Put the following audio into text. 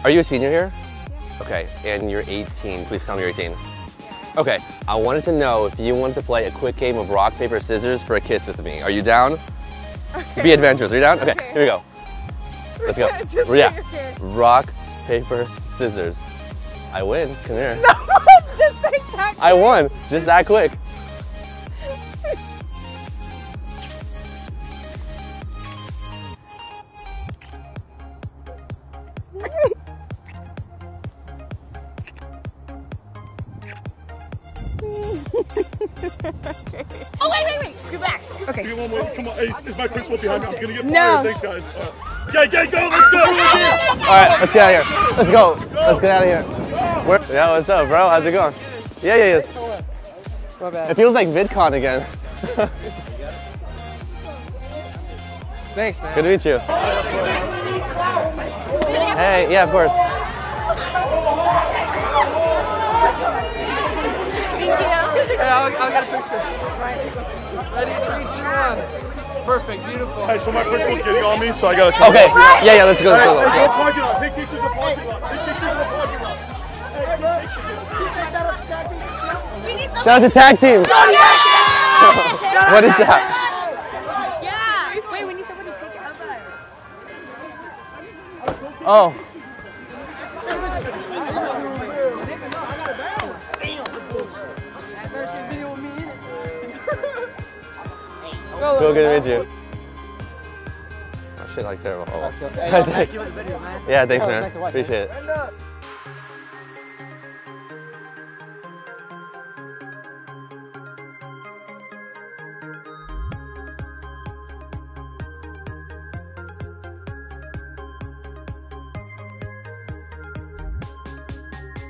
Are you a senior here? Okay, and you're 18. Please tell me you're 18. Okay, I wanted to know if you wanted to play a quick game of rock, paper, scissors for a kiss with me. Are you down? Okay. Be adventurous. Are you down? Okay, here we go. Let's go. Yeah. Rock, paper, scissors. I win. Come here. No, just like that quick. I won. Just that quick. Okay. Oh, wait. Scoot back. Okay. Come on. Hey, is my principal behind me? I'm going to get fired. No. Thanks, guys. Okay, go. Let's go. All right, let's get out of here. Let's go. Let's get out of here. Yeah, what's up, bro? How's it going? Yeah. My bad. It feels like VidCon again. Thanks, man. Good to meet you. Hey, yeah, of course. Thank you. Hey, I'll get a picture. Ready, 3, 2, 1. Perfect, beautiful. Hey, so my principal's getting on me, so I got to come. Okay, yeah, let's go. Let's go. Parking lot. Take pictures of the parking lot. Shout out to tag team. What is that? Yeah. Wait, we need somebody to take it. Oh. Feel good to meet you. Oh shit, like terrible. Oh. Hey, thank you for the video, man. Yeah, thanks, man. Thanks for watching. Appreciate it.